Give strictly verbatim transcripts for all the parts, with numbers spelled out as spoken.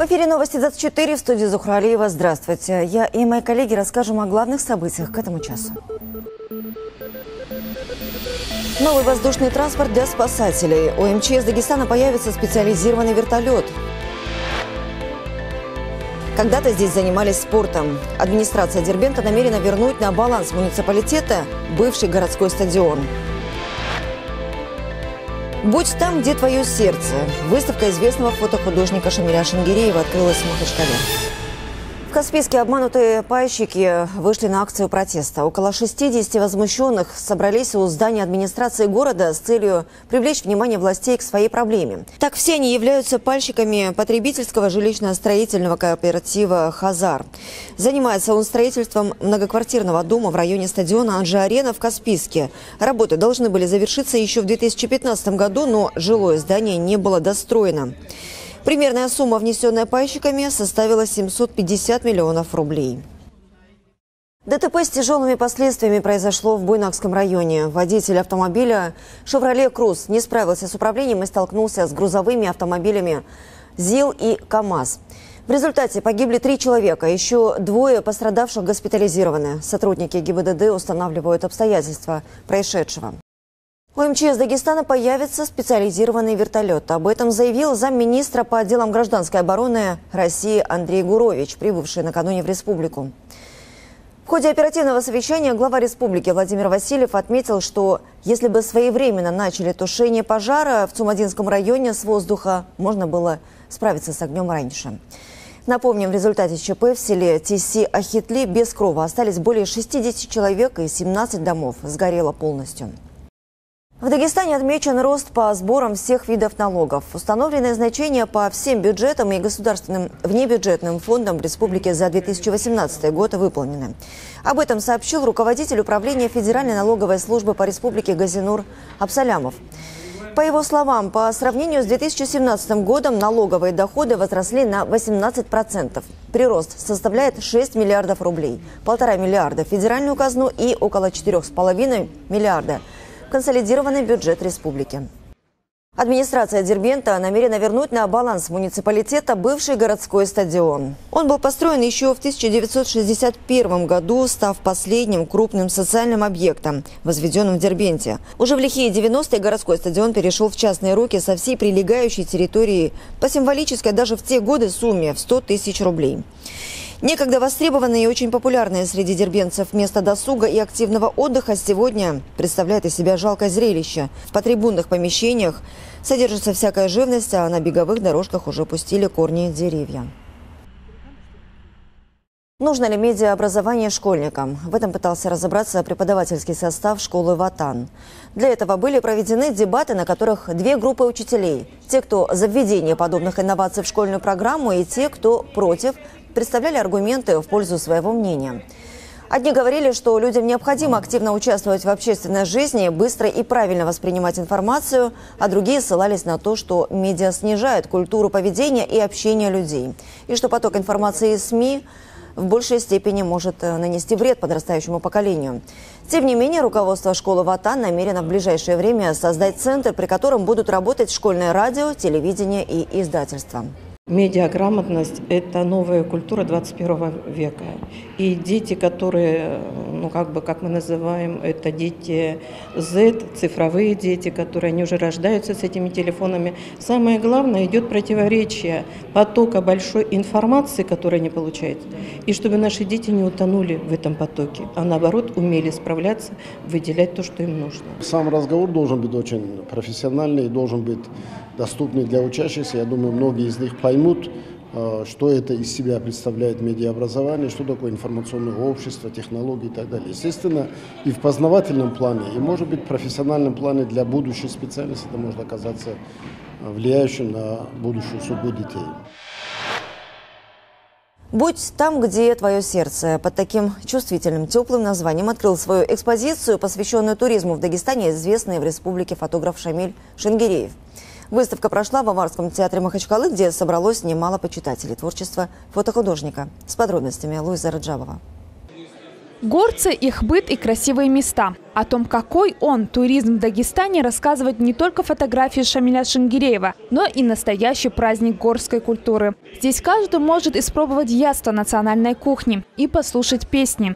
эфире новости двадцать четыре, в студии Зухра Алиева. Здравствуйте. Я и мои коллеги расскажем о главных событиях к этому часу. Новый воздушный транспорт для спасателей. У эм че эс Дагестана появится специализированный вертолет. Когда-то здесь занимались спортом. Администрация Дербента намерена вернуть на баланс муниципалитета бывший городской стадион. «Будь там, где твое сердце». Выставка известного фотохудожника Шамиля Шенгереева открылась в Махачкале. В Каспийске обманутые пайщики вышли на акцию протеста. Около шестидесяти возмущенных собрались у здания администрации города с целью привлечь внимание властей к своей проблеме. Так, все они являются пайщиками потребительского жилищно-строительного кооператива «Хазар». Занимается он строительством многоквартирного дома в районе стадиона «Анжи-Арена» в Каспийске. Работы должны были завершиться еще в две тысячи пятнадцатом году, но жилое здание не было достроено. Примерная сумма, внесенная пайщиками, составила семьсот пятьдесят миллионов рублей. ДТП с тяжелыми последствиями произошло в Буйнакском районе. Водитель автомобиля «Шевроле Круз» не справился с управлением и столкнулся с грузовыми автомобилями «ЗИЛ» и «КамАЗ». В результате погибли три человека, еще двое пострадавших госпитализированы. Сотрудники ГИБДД устанавливают обстоятельства происшедшего. У эм че эс Дагестана появится специализированный вертолет. Об этом заявил замминистра по делам гражданской обороны России Андрей Гурович, прибывший накануне в республику. В ходе оперативного совещания глава республики Владимир Васильев отметил, что если бы своевременно начали тушение пожара в Цумадинском районе с воздуха, можно было справиться с огнем раньше. Напомним, в результате ЧП в селе Тиси-Ахитли без крова остались более шестидесяти человек и семнадцать домов сгорело полностью. В Дагестане отмечен рост по сборам всех видов налогов. Установленные значения по всем бюджетам и государственным внебюджетным фондам в республике за две тысячи восемнадцатый год выполнены. Об этом сообщил руководитель управления Федеральной налоговой службы по республике Газинур Абсалямов. По его словам, по сравнению с две тысячи семнадцатым годом налоговые доходы возросли на восемнадцать процентов. Прирост составляет шесть миллиардов рублей, полтора миллиарда в федеральную казну и около четырёх с половиной миллиарда консолидированный бюджет республики. Администрация Дербента намерена вернуть на баланс муниципалитета бывший городской стадион. Он был построен еще в тысяча девятьсот шестьдесят первом году, став последним крупным социальным объектом, возведенным в Дербенте. Уже в лихие девяностые городской стадион перешел в частные руки со всей прилегающей территорией по символической даже в те годы сумме в сто тысяч рублей. Некогда востребованное и очень популярное среди дербентцев место досуга и активного отдыха сегодня представляет из себя жалкое зрелище. В потрибунных помещениях содержится всякая живность, а на беговых дорожках уже пустили корни деревья. Нужно ли медиаобразование школьникам? В этом пытался разобраться преподавательский состав школы «Ватан». Для этого были проведены дебаты, на которых две группы учителей. Те, кто за введение подобных инноваций в школьную программу, и те, кто против, представляли аргументы в пользу своего мнения. Одни говорили, что людям необходимо активно участвовать в общественной жизни, быстро и правильно воспринимать информацию, а другие ссылались на то, что медиа снижает культуру поведения и общения людей, и что поток информации из СМИ в большей степени может нанести вред подрастающему поколению. Тем не менее, руководство школы «Ватан» намерено в ближайшее время создать центр, при котором будут работать школьное радио, телевидение и издательство. Медиаграмотность – это новая культура двадцать первого века. И дети, которые, ну как бы, как мы называем, это дети Z, цифровые дети, которые они уже рождаются с этими телефонами. Самое главное, идет противоречие потока большой информации, которую они получают, и чтобы наши дети не утонули в этом потоке, а наоборот умели справляться, выделять то, что им нужно. Сам разговор должен быть очень профессиональный и должен быть доступный для учащихся. Я думаю, многие из них поймут, что это из себя представляет медиаобразование, что такое информационное общество, технологии и так далее. Естественно, и в познавательном плане, и, может быть, в профессиональном плане для будущей специальности это может оказаться влияющим на будущую судьбу детей. «Будь там, где твое сердце». Под таким чувствительным, теплым названием открыл свою экспозицию, посвященную туризму в Дагестане, известный в республике фотограф Шамиль Шенгереев. Выставка прошла в Аварском театре Махачкалы, где собралось немало почитателей творчества фотохудожника. С подробностями Луиза Раджабова. Горцы, их быт и красивые места. О том, какой он, туризм в Дагестане, рассказывают не только фотографии Шамиля Шангиреева, но и настоящий праздник горской культуры. Здесь каждый может испробовать яство национальной кухни и послушать песни.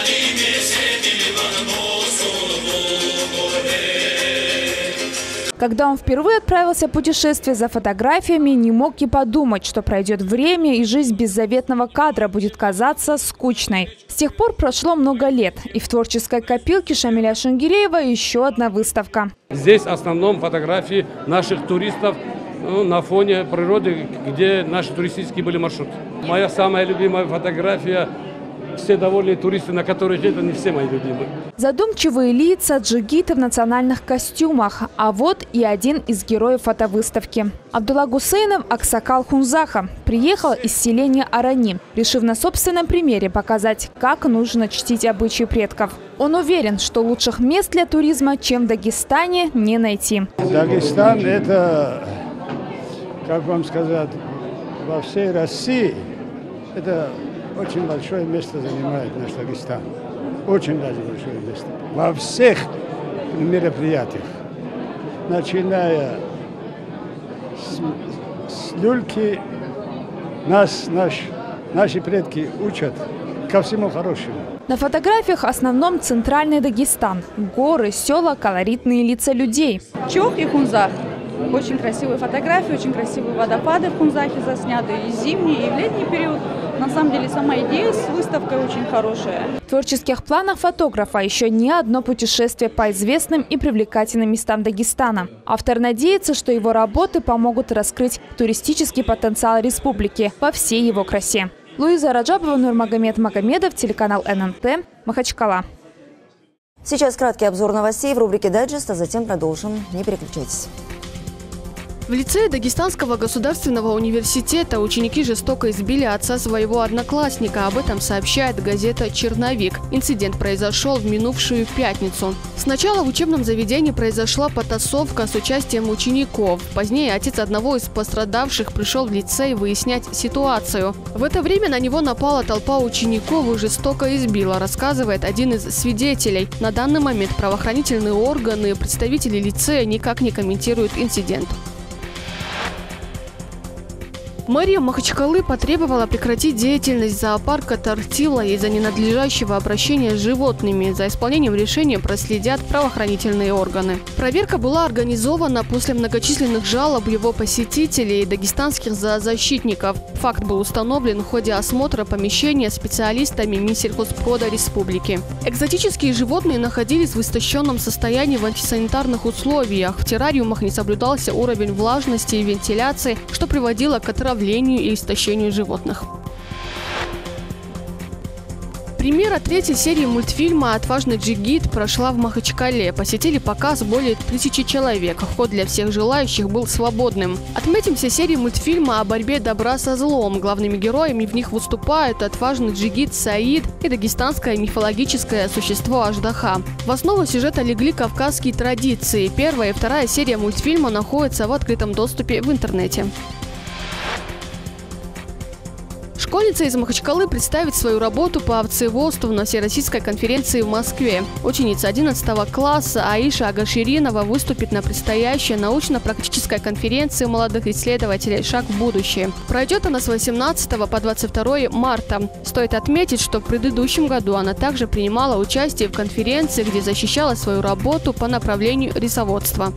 Когда он впервые отправился в путешествие за фотографиями, не мог и подумать, что пройдет время и жизнь без заветного кадра будет казаться скучной. С тех пор прошло много лет, и в творческой копилке Шамиля Шангиреева еще одна выставка. Здесь в основном фотографии наших туристов, ну, на фоне природы, где наши туристические были маршруты. Моя самая любимая фотография – все довольные туристы, на которых это не все мои любимые. Задумчивые лица, джигиты в национальных костюмах. А вот и один из героев фотовыставки. Абдулла Гусейнов Аксакал Хунзаха приехал из селения Арани, решив на собственном примере показать, как нужно чтить обычаи предков. Он уверен, что лучших мест для туризма, чем в Дагестане, не найти. Дагестан – это, как вам сказать, во всей России это очень большое место занимает наш Дагестан. Очень даже большое место. Во всех мероприятиях. Начиная с, с люльки, нас, наш, наши предки учат ко всему хорошему. На фотографиях в основном центральный Дагестан. Горы, села, колоритные лица людей. Чох и Хунзах. Очень красивые фотографии, очень красивые водопады в Хунзахе засняты и в зимний, и в летний период. На самом деле сама идея с выставкой очень хорошая. В творческих планах фотографа еще не одно путешествие по известным и привлекательным местам Дагестана. Автор надеется, что его работы помогут раскрыть туристический потенциал республики во всей его красе. Луиза Раджабова, Нурмагомед Магомедов, телеканал эн эн тэ, Махачкала. Сейчас краткий обзор новостей в рубрике «Дайджест», а затем продолжим. Не переключайтесь. В лицее Дагестанского государственного университета ученики жестоко избили отца своего одноклассника. Об этом сообщает газета «Черновик». Инцидент произошел в минувшую пятницу. Сначала в учебном заведении произошла потасовка с участием учеников. Позднее отец одного из пострадавших пришел в лицей выяснять ситуацию. В это время на него напала толпа учеников и жестоко избила, рассказывает один из свидетелей. На данный момент правоохранительные органы и представители лицея никак не комментируют инцидент. Мэрия Махачкалы потребовала прекратить деятельность зоопарка Тортила из-за ненадлежащего обращения с животными. За исполнением решения проследят правоохранительные органы. Проверка была организована после многочисленных жалоб его посетителей и дагестанских зоозащитников. Факт был установлен в ходе осмотра помещения специалистами Минсельхозпрода республики. Экзотические животные находились в истощенном состоянии в антисанитарных условиях. В террариумах не соблюдался уровень влажности и вентиляции, что приводило к отравлению и истощению животных. Премьера третьей серии мультфильма «Отважный джигит» прошла в Махачкале. Посетили показ более тысячи человек. Вход для всех желающих был свободным. Отметимся серии мультфильма о борьбе добра со злом. Главными героями в них выступают отважный джигит Саид и дагестанское мифологическое существо Аждаха. В основу сюжета легли кавказские традиции. Первая и вторая серия мультфильма находятся в открытом доступе в интернете. Школьница из Махачкалы представит свою работу по овцеводству на Всероссийской конференции в Москве. Ученица одиннадцатого класса Аиша Агаширинова выступит на предстоящей научно-практической конференции молодых исследователей «Шаг в будущее». Пройдет она с восемнадцатого по двадцать второе марта. Стоит отметить, что в предыдущем году она также принимала участие в конференции, где защищала свою работу по направлению рисоводства.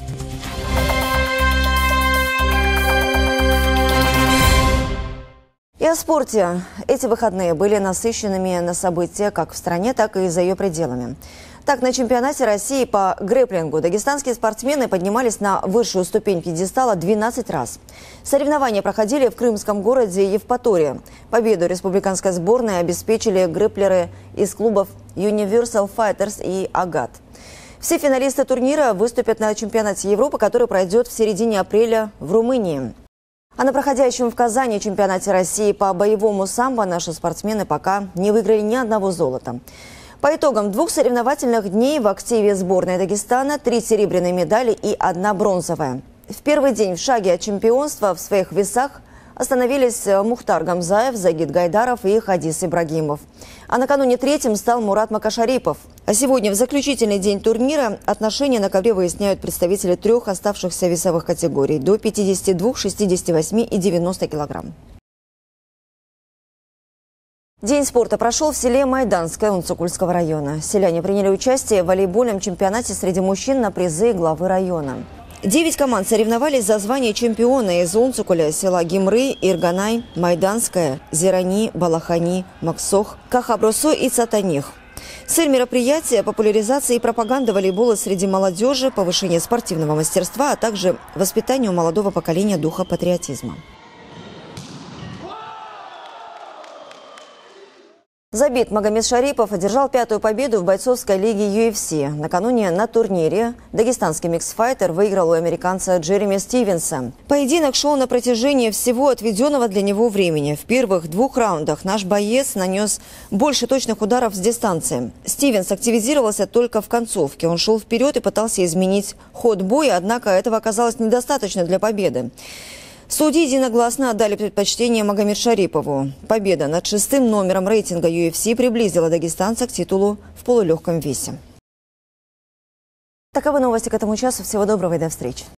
И о спорте. Эти выходные были насыщенными на события как в стране, так и за ее пределами. Так, на чемпионате России по грэпплингу дагестанские спортсмены поднимались на высшую ступень пьедестала двенадцать раз. Соревнования проходили в крымском городе Евпатория. Победу республиканской сборной обеспечили грэпплеры из клубов Universal Fighters и Агат. Все финалисты турнира выступят на чемпионате Европы, который пройдет в середине апреля в Румынии. А на проходящем в Казани чемпионате России по боевому самбо наши спортсмены пока не выиграли ни одного золота. По итогам двух соревновательных дней в активе сборной Дагестана три серебряные медали и одна бронзовая. В первый день в шаге от чемпионства в своих весах Остановились Мухтар Гамзаев, Загид Гайдаров и Хадис Ибрагимов. А накануне третьим стал Мурат Макашарипов. А сегодня, в заключительный день турнира, отношения на ковре выясняют представители трех оставшихся весовых категорий до пятидесяти двух, шестидесяти восьми и девяноста килограмм. День спорта прошел в селе Майданское Унцукульского района. Селяне приняли участие в волейбольном чемпионате среди мужчин на призы главы района. Девять команд соревновались за звание чемпиона из Унцукуля, села Гимры, Ирганай, Майданское, Зирани, Балахани, Максох, Кахабрусо и Цатаних. Цель мероприятия – популяризация и пропаганда волейбола среди молодежи, повышение спортивного мастерства, а также воспитание у молодого поколения духа патриотизма. Забит Магомед Шарипов одержал пятую победу в бойцовской лиге ю эф си. Накануне на турнире дагестанский миксфайтер выиграл у американца Джереми Стивенса. Поединок шел на протяжении всего отведенного для него времени. В первых двух раундах наш боец нанес больше точных ударов с дистанции. Стивенс активизировался только в концовке. Он шел вперед и пытался изменить ход боя, однако этого оказалось недостаточно для победы. Судьи единогласно отдали предпочтение Магомед Шарипову. Победа над шестым номером рейтинга ю эф си приблизила дагестанца к титулу в полулегком весе. Таковы новости к этому часу. Всего доброго и до встречи.